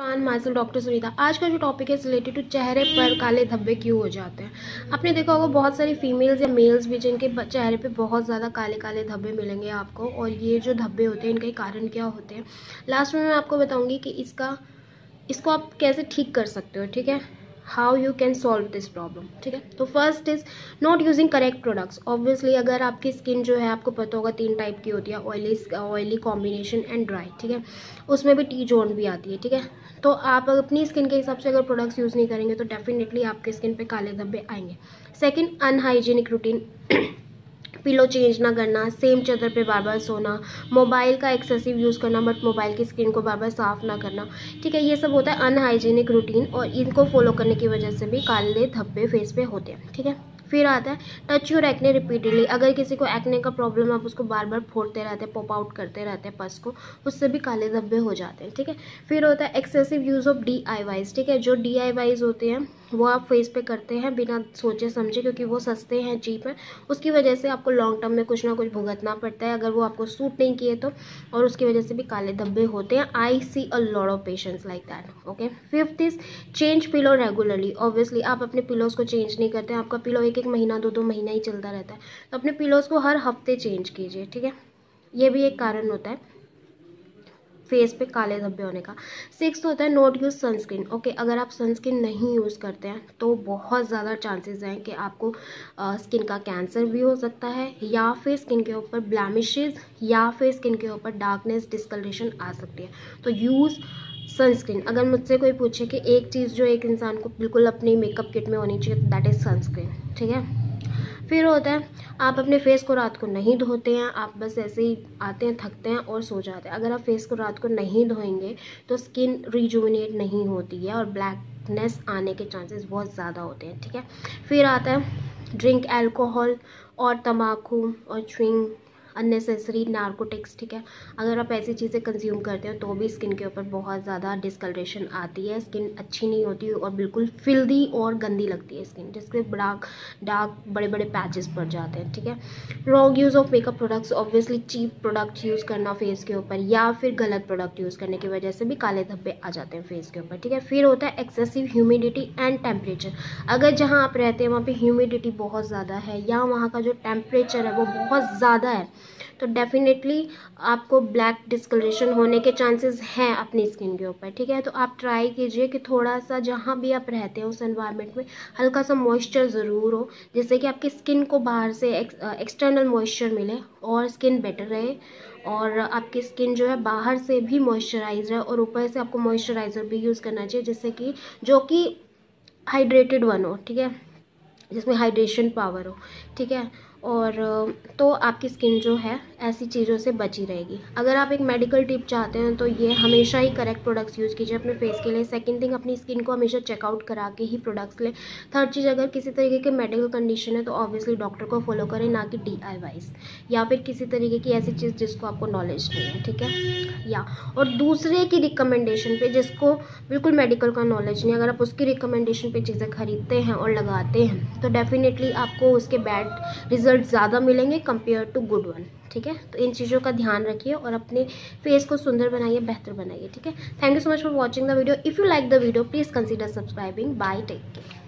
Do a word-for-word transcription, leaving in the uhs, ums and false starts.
Myself doctor Sunita. आज का जो टॉपिक है रिलेटेड टू चेहरे पर काले धब्बे क्यों हो जाते हैं। आपने देखा होगा बहुत सारी फीमेल्स या मेल्स भी जिनके चेहरे पे बहुत ज़्यादा काले काले धब्बे मिलेंगे आपको, और ये जो धब्बे होते हैं इनके कारण क्या होते हैं लास्ट में मैं आपको बताऊंगी कि इसका इसको आप कैसे ठीक कर सकते हो। ठीक है, how you can solve this problem. ठीक है, तो first is not using correct products. Obviously अगर आपकी स्किन जो है आपको पता होगा तीन टाइप की होती है, oily oily combination and dry. ठीक है, उसमें भी टी जोन भी आती है। ठीक है, तो आप अपनी स्किन के हिसाब से अगर प्रोडक्ट्स यूज़ नहीं करेंगे तो डेफिनेटली आपके स्किन पे काले धब्बे आएंगे। Second, unhygienic routine, pillow change ना करना, सेम चादर पे बार बार सोना, मोबाइल का एक्सेसिव यूज़ करना बट मोबाइल की स्क्रीन को बार बार साफ ना करना। ठीक है, ये सब होता है अनहाइजीनिक रूटीन, और इनको फॉलो करने की वजह से भी काले धब्बे फेस पे होते हैं। ठीक है, फिर आता है टच योर एक्ने रिपीटेडली। अगर किसी को एक्ने का प्रॉब्लम है, आप उसको बार बार फोड़ते रहते हैं, पॉप आउट करते रहते हैं पस को, उससे भी काले धब्बे हो जाते हैं। ठीक है, फिर होता है excessive use of DIYs. ठीक है, जो डी आई वाइज होते हैं वो आप फेस पे करते हैं बिना सोचे समझे, क्योंकि वो सस्ते हैं, चीप है, उसकी वजह से आपको लॉन्ग टर्म में कुछ ना कुछ भुगतना पड़ता है अगर वो आपको सूट नहीं किए तो, और उसकी वजह से भी काले धब्बे होते हैं। I see a lot of patients like that. Okay, fifth is change pillow regularly. Obviously आप अपने पिलोज को चेंज नहीं करते हैं, आपका पिलो एक एक महीना दो दो महीना ही चलता रहता है, तो अपने पिलोज को हर हफ्ते चेंज कीजिए। ठीक है, ये भी एक कारण होता है फेस पे काले धब्बे होने का। सिक्स होता है नोट यूज सनस्क्रीन। ओके, अगर आप सनस्क्रीन नहीं यूज़ करते हैं तो बहुत ज़्यादा चांसेस हैं कि आपको स्किन का कैंसर भी हो सकता है, या फिर स्किन के ऊपर ब्लैमिशेस, या फिर स्किन के ऊपर डार्कनेस डिस्कलरेशन आ सकती है। तो यूज़ सनस्क्रीन। अगर मुझसे कोई पूछे कि एक चीज़ जो एक इंसान को बिल्कुल अपनी मेकअप किट में होनी चाहिए, दैट इज़ सनस्क्रीन। ठीक है, फिर होता है आप अपने फेस को रात को नहीं धोते हैं, आप बस ऐसे ही आते हैं, थकते हैं और सो जाते हैं। अगर आप फेस को रात को नहीं धोएंगे तो स्किन रिजुविनेट नहीं होती है और ब्लैकनेस आने के चांसेस बहुत ज़्यादा होते हैं। ठीक है, फिर आता है ड्रिंक अल्कोहल और तम्बाकू और च्युइंग अननेसेसरी नार्कोटिक्स। ठीक है, अगर आप ऐसी चीज़ें कंज्यूम करते हो तो भी स्किन के ऊपर बहुत ज़्यादा डिस्कलरेशन आती है, स्किन अच्छी नहीं होती और बिल्कुल फिल्दी और गंदी लगती है स्किन, जिसके डार्क डार्क बड़े बड़े पैचेस पड़ जाते हैं। ठीक है, wrong use of makeup products. Obviously cheap product use करना फेस के ऊपर, या फिर गलत प्रोडक्ट यूज़ करने की वजह से भी काले धब्बे आ जाते हैं फेस के ऊपर। ठीक है, फिर होता है एक्सेसिव ह्यूमिडिटी एंड टेम्परेचर। अगर जहाँ आप रहते हैं वहाँ पे ह्यूमिडिटी बहुत ज़्यादा है, या वहाँ का जो टेम्परेचर है वो बहुत ज़्यादा है, तो डेफिनेटली आपको ब्लैक डिस्कलरेशन होने के चांसेस हैं अपनी स्किन के ऊपर। ठीक है, तो आप ट्राई कीजिए कि थोड़ा सा जहाँ भी आप रहते हैं उस एनवायरनमेंट में हल्का सा मॉइस्चर ज़रूर हो, जिससे कि आपकी स्किन को बाहर से एक्सटर्नल मॉइस्चर मिले और स्किन बेटर रहे, और आपकी स्किन जो है बाहर से भी मॉइस्चराइज रहे और ऊपर से आपको मॉइस्चराइज़र भी यूज़ करना चाहिए, जिससे कि जो कि हाइड्रेटेड वन हो। ठीक है, जिसमें हाइड्रेशन पावर हो। ठीक है, और तो आपकी स्किन जो है ऐसी चीज़ों से बची रहेगी। अगर आप एक मेडिकल टिप चाहते हैं तो ये हमेशा ही करेक्ट प्रोडक्ट्स यूज़ कीजिए अपने फेस के लिए। सेकंड थिंग, अपनी स्किन को हमेशा चेकआउट करा के ही प्रोडक्ट्स लें। थर्ड चीज़, अगर किसी तरीके की मेडिकल कंडीशन है तो ऑब्वियसली डॉक्टर को फॉलो करें, ना कि डी आई वाइज या फिर किसी तरीके की ऐसी चीज़ जिसको आपको नॉलेज नहीं है। ठीक है, या और दूसरे की रिकमेंडेशन पे, जिसको बिल्कुल मेडिकल का नॉलेज नहीं, अगर आप उसकी रिकमेंडेशन पे चीज़ें खरीदते हैं और लगाते हैं तो डेफिनेटली आपको उसके बैड रिजल्ट ज़्यादा मिलेंगे कंपेयर टू गुड वन। ठीक है, तो इन चीज़ों का ध्यान रखिए और अपने फेस को सुंदर बनाइए, बेहतर बनाइए। ठीक है, thank you so much for watching the video. If you like the video please consider subscribing. Bye, take care.